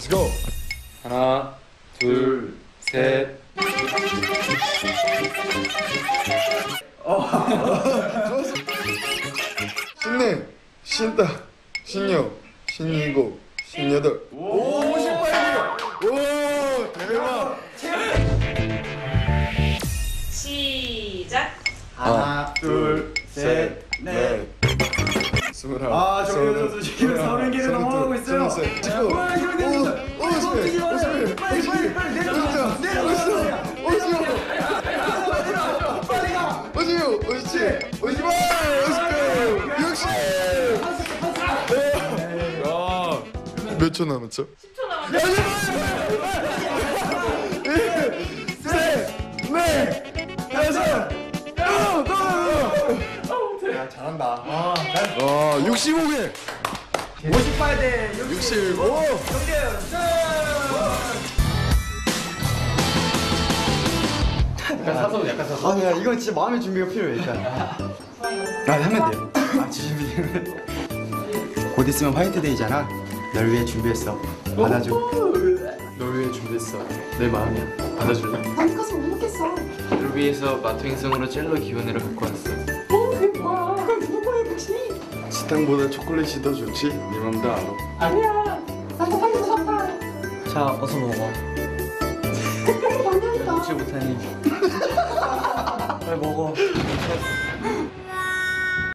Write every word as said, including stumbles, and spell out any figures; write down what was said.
고! 하나, 둘, 셋. 좋았어. 신내, 신다, 신여, 신일곱, 신여덟. 오, 오십팔 개. 오, 대박. 시작. 하나, 둘, 셋, 넷. 스물하나. 아, 정현 선수 지금 서른 개를 넘어가고 있어요. 찍고. 와, 이거 내린다. 오십일, 오십일, 빨리, 빨리, 빨리 내려가. 내려가. 빨리 가. 오십육, 오십칠, 오십팔, 오십구, 육십. 몇 초 남았죠? 십 초 남았어요. 셋, 넷, 다섯, 야, 잘한다. 아, 육십오 개. 오십팔 대 육십오. 약간 사서, 약간 사서. 아, 야, 이건 진짜 마음의 준비가 필요해, 일단. 아, 하면 돼요. 아, 준비. 곧 있으면 화이트데이잖아. 널 위해 준비했어. 받아줘. 널 위해 준비했어. 내 마음이야. 받아줄래? 아니 가서 못 먹겠어. 너를 위해서 마토행성으로 젤로 기원회를 갖고 왔어. 어 그게 뭐야? 그럼 누구 거야 혹시? 사탕보다 초콜릿이 더 좋지? 네 맘도 알아. 아니야. 나도 빨리 사파. 자, 어서 먹어. 많이 하니까. 먹지 못하니. 빨리 먹어.